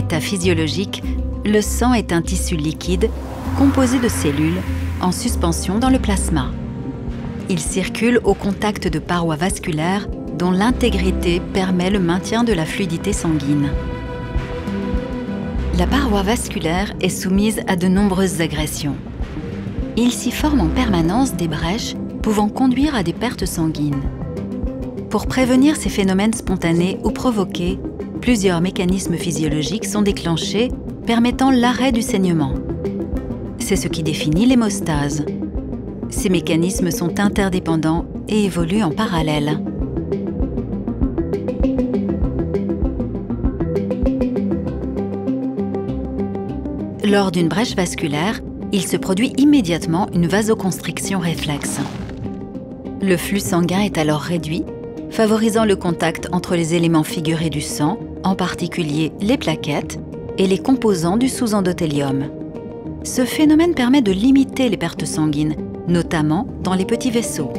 état physiologique, le sang est un tissu liquide composé de cellules en suspension dans le plasma. Il circule au contact de parois vasculaires dont l'intégrité permet le maintien de la fluidité sanguine. La paroi vasculaire est soumise à de nombreuses agressions. Il s'y forme en permanence des brèches pouvant conduire à des pertes sanguines. Pour prévenir ces phénomènes spontanés ou provoqués, plusieurs mécanismes physiologiques sont déclenchés permettant l'arrêt du saignement. C'est ce qui définit l'hémostase. Ces mécanismes sont interdépendants et évoluent en parallèle. Lors d'une brèche vasculaire, il se produit immédiatement une vasoconstriction réflexe. Le flux sanguin est alors réduit, favorisant le contact entre les éléments figurés du sang, en particulier les plaquettes, et les composants du sous-endothélium. Ce phénomène permet de limiter les pertes sanguines, notamment dans les petits vaisseaux.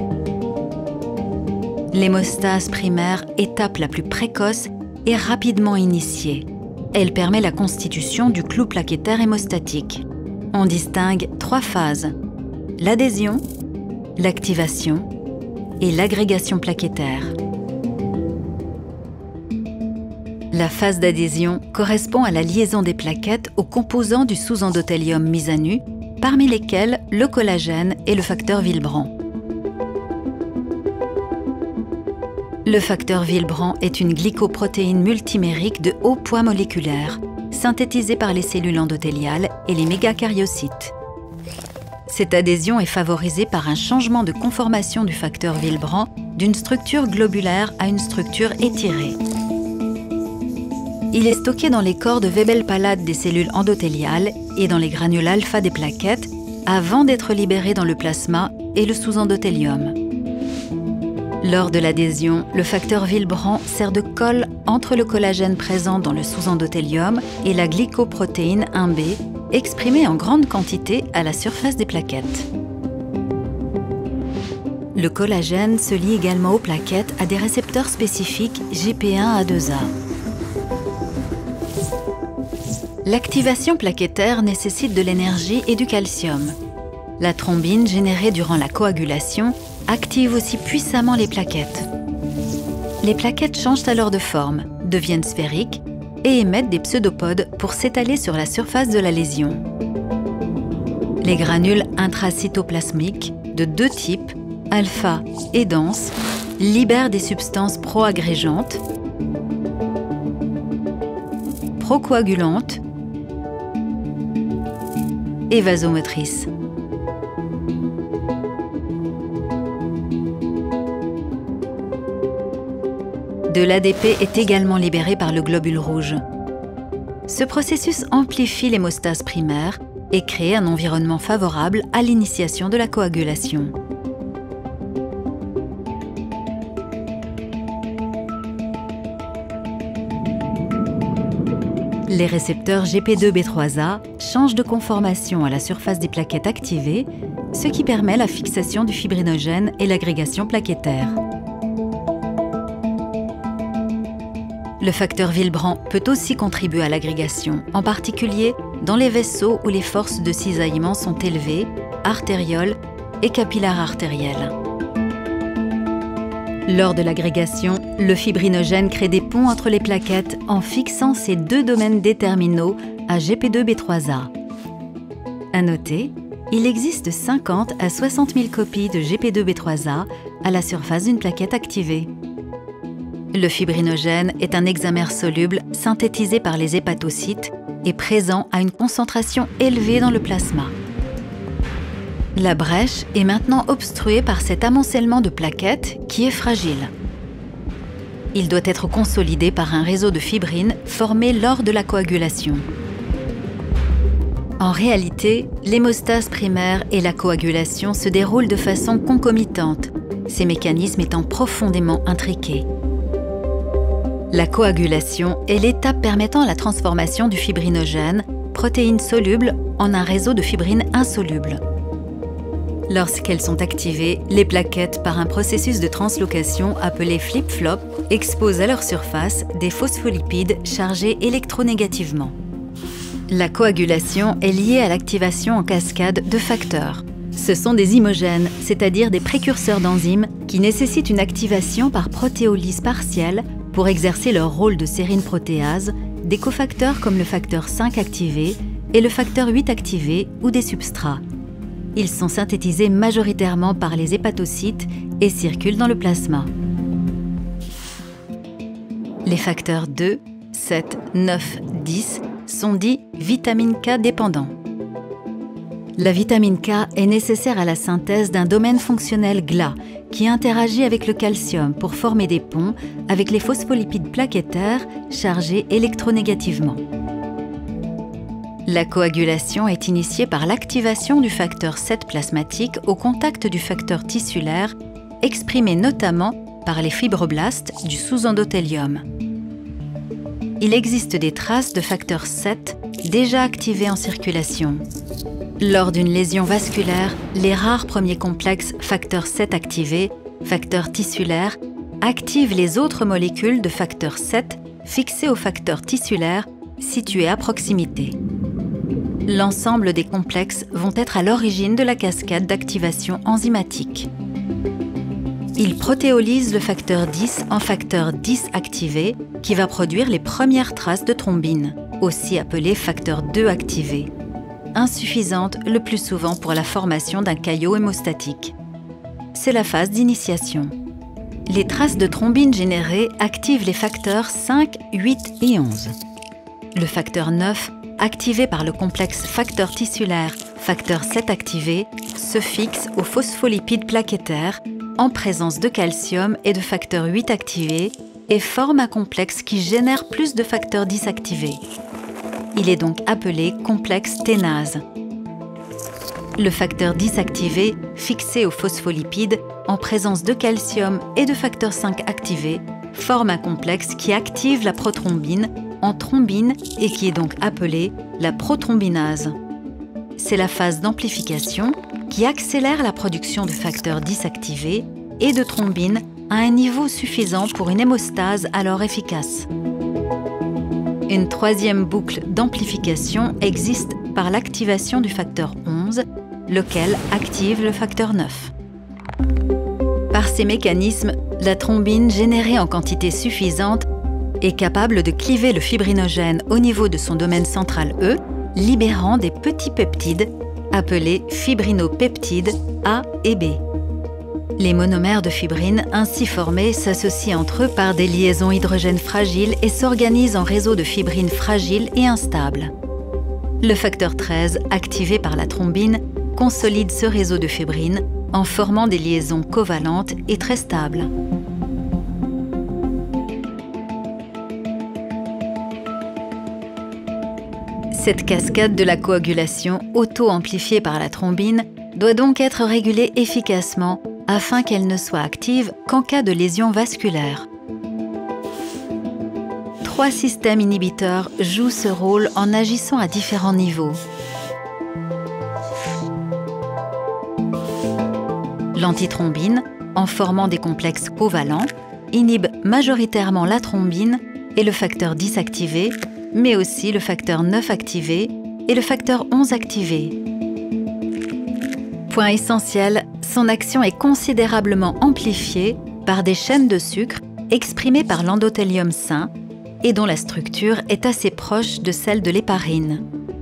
L'hémostase primaire, étape la plus précoce, est rapidement initiée. Elle permet la constitution du clou plaquettaire hémostatique. On distingue 3 phases: l'adhésion, l'activation et l'agrégation plaquettaire. La phase d'adhésion correspond à la liaison des plaquettes aux composants du sous-endothélium mis à nu, parmi lesquels le collagène et le facteur Willebrand. Le facteur Willebrand est une glycoprotéine multimérique de haut poids moléculaire, synthétisée par les cellules endothéliales et les mégacaryocytes. Cette adhésion est favorisée par un changement de conformation du facteur Willebrand d'une structure globulaire à une structure étirée. Il est stocké dans les corps de Weibel-Palade des cellules endothéliales et dans les granules alpha des plaquettes avant d'être libéré dans le plasma et le sous-endothélium. Lors de l'adhésion, le facteur Willebrand sert de colle entre le collagène présent dans le sous-endothélium et la glycoprotéine 1B, exprimée en grande quantité à la surface des plaquettes. Le collagène se lie également aux plaquettes à des récepteurs spécifiques GP1A2A. L'activation plaquettaire nécessite de l'énergie et du calcium. La thrombine générée durant la coagulation active aussi puissamment les plaquettes. Les plaquettes changent alors de forme, deviennent sphériques et émettent des pseudopodes pour s'étaler sur la surface de la lésion. Les granules intracytoplasmiques de 2 types, alpha et denses, libèrent des substances proagrégeantes, procoagulantes et vasomotrices. De l'ADP est également libéré par le globule rouge. Ce processus amplifie l'hémostase primaire et crée un environnement favorable à l'initiation de la coagulation. Les récepteurs GP2B3A changent de conformation à la surface des plaquettes activées, ce qui permet la fixation du fibrinogène et l'agrégation plaquettaire. Le facteur Willebrand peut aussi contribuer à l'agrégation, en particulier dans les vaisseaux où les forces de cisaillement sont élevées, artérioles et capillaires artérielles. Lors de l'agrégation, le fibrinogène crée des ponts entre les plaquettes en fixant ces 2 domaines déterminaux à GP2B3A. À noter, il existe 50 à 60 000 copies de GP2B3A à la surface d'une plaquette activée. Le fibrinogène est un hexamère soluble synthétisé par les hépatocytes et présent à une concentration élevée dans le plasma. La brèche est maintenant obstruée par cet amoncellement de plaquettes qui est fragile. Il doit être consolidé par un réseau de fibrines formé lors de la coagulation. En réalité, l'hémostase primaire et la coagulation se déroulent de façon concomitante, ces mécanismes étant profondément intriqués. La coagulation est l'étape permettant la transformation du fibrinogène, protéine soluble, en un réseau de fibrines insolubles. Lorsqu'elles sont activées, les plaquettes, par un processus de translocation appelé flip-flop, exposent à leur surface des phospholipides chargés électronégativement. La coagulation est liée à l'activation en cascade de facteurs. Ce sont des imogènes, c'est-à-dire des précurseurs d'enzymes qui nécessitent une activation par protéolyse partielle pour exercer leur rôle de sérine protéase, des cofacteurs comme le facteur 5 activé et le facteur 8 activé ou des substrats. Ils sont synthétisés majoritairement par les hépatocytes et circulent dans le plasma. Les facteurs 2, 7, 9, 10 sont dits vitamine K dépendants. La vitamine K est nécessaire à la synthèse d'un domaine fonctionnel GLA qui interagit avec le calcium pour former des ponts avec les phospholipides plaquettaires chargés électronégativement. La coagulation est initiée par l'activation du facteur 7 plasmatique au contact du facteur tissulaire, exprimé notamment par les fibroblastes du sous-endothélium. Il existe des traces de facteur 7 déjà activés en circulation. Lors d'une lésion vasculaire, les rares premiers complexes facteur 7 activés, facteur tissulaire, activent les autres molécules de facteur 7 fixées au facteur tissulaire situé à proximité. L'ensemble des complexes vont être à l'origine de la cascade d'activation enzymatique. Ils protéolysent le facteur 10 en facteur 10 activé qui va produire les premières traces de thrombine, aussi appelée facteur 2 activé, insuffisante le plus souvent pour la formation d'un caillot hémostatique. C'est la phase d'initiation. Les traces de thrombine générées activent les facteurs 5, 8 et 11. Le facteur 9, activé par le complexe facteur tissulaire, facteur 7 activé, se fixe aux phospholipides plaquettaires en présence de calcium et de facteur 8 activé et forme un complexe qui génère plus de facteur 10 activé. Il est donc appelé complexe ténase. Le facteur 10 activé, fixé aux phospholipides en présence de calcium et de facteur 5 activé, forme un complexe qui active la prothrombine en thrombine et qui est donc appelée la prothrombinase. C'est la phase d'amplification qui accélère la production de facteur 10 activé et de thrombine à un niveau suffisant pour une hémostase alors efficace. Une troisième boucle d'amplification existe par l'activation du facteur 11, lequel active le facteur 9. Par ces mécanismes, la thrombine générée en quantité suffisante est capable de cliver le fibrinogène au niveau de son domaine central E, libérant des petits peptides appelés fibrinopeptides A et B. Les monomères de fibrine ainsi formés s'associent entre eux par des liaisons hydrogène fragiles et s'organisent en réseaux de fibrine fragiles et instables. Le facteur 13, activé par la thrombine, consolide ce réseau de fibrine en formant des liaisons covalentes et très stables. Cette cascade de la coagulation auto-amplifiée par la thrombine doit donc être régulée efficacement afin qu'elle ne soit active qu'en cas de lésion vasculaire. 3 systèmes inhibiteurs jouent ce rôle en agissant à différents niveaux. L'antithrombine, en formant des complexes covalents, inhibe majoritairement la thrombine et le facteur 10 activé, mais aussi le facteur 9 activé et le facteur 11 activé. Point essentiel, son action est considérablement amplifiée par des chaînes de sucre exprimées par l'endothélium sain et dont la structure est assez proche de celle de l'héparine.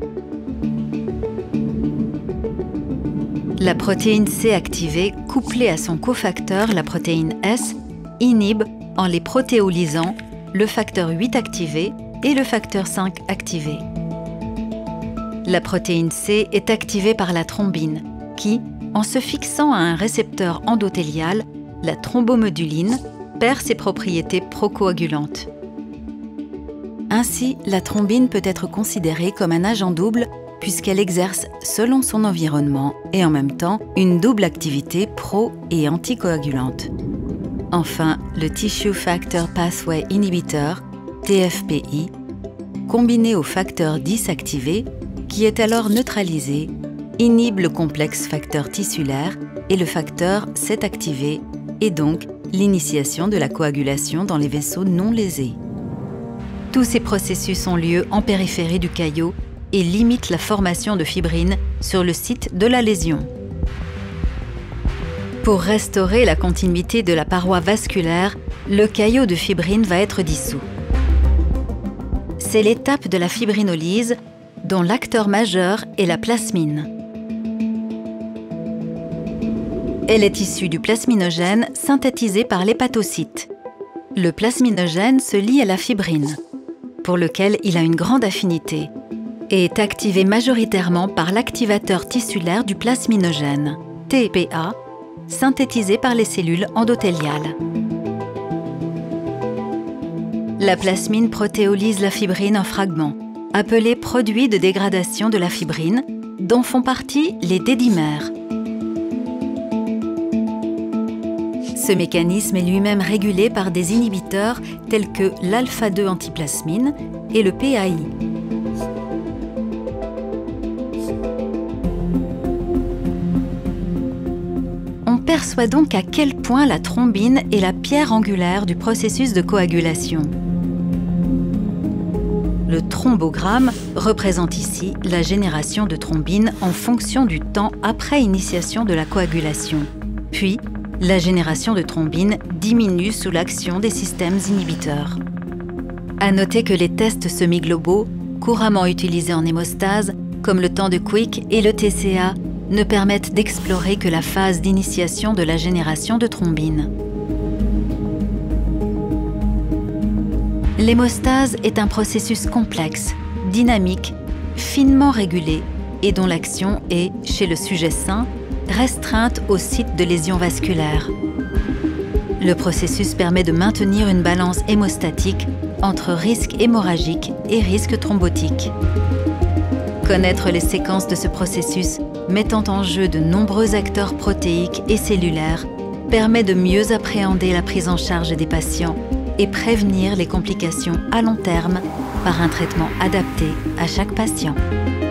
La protéine C activée, couplée à son cofacteur, la protéine S, inhibe, en les protéolysant, le facteur 8 activé et le facteur 5 activé. La protéine C est activée par la thrombine, qui, en se fixant à un récepteur endothélial, la thrombomoduline, perd ses propriétés procoagulantes. Ainsi, la thrombine peut être considérée comme un agent double puisqu'elle exerce, selon son environnement et en même temps, une double activité pro- et anticoagulante. Enfin, le Tissue Factor Pathway Inhibitor, TFPI, combiné au facteur 10 activé, qui est alors neutralisé, inhibe le complexe facteur tissulaire et le facteur s'est activé, et donc l'initiation de la coagulation dans les vaisseaux non lésés. Tous ces processus ont lieu en périphérie du caillot et limitent la formation de fibrine sur le site de la lésion. Pour restaurer la continuité de la paroi vasculaire, le caillot de fibrine va être dissous. C'est l'étape de la fibrinolyse dont l'acteur majeur est la plasmine. Elle est issue du plasminogène synthétisé par l'hépatocyte. Le plasminogène se lie à la fibrine, pour lequel il a une grande affinité, et est activé majoritairement par l'activateur tissulaire du plasminogène, TPA, synthétisé par les cellules endothéliales. La plasmine protéolyse la fibrine en fragments, appelés produits de dégradation de la fibrine, dont font partie les dédimères. Ce mécanisme est lui-même régulé par des inhibiteurs tels que l'alpha-2 antiplasmine et le PAI. On perçoit donc à quel point la thrombine est la pierre angulaire du processus de coagulation. Le thrombogramme représente ici la génération de thrombine en fonction du temps après initiation de la coagulation. Puis, la génération de thrombine diminue sous l'action des systèmes inhibiteurs. À noter que les tests semi-globaux, couramment utilisés en hémostase, comme le temps de Quick et le TCA, ne permettent d'explorer que la phase d'initiation de la génération de thrombine. L'hémostase est un processus complexe, dynamique, finement régulé et dont l'action est, chez le sujet sain, restreinte au site de lésion vasculaire. Le processus permet de maintenir une balance hémostatique entre risque hémorragique et risque thrombotique. Connaître les séquences de ce processus mettant en jeu de nombreux acteurs protéiques et cellulaires permet de mieux appréhender la prise en charge des patients et prévenir les complications à long terme par un traitement adapté à chaque patient.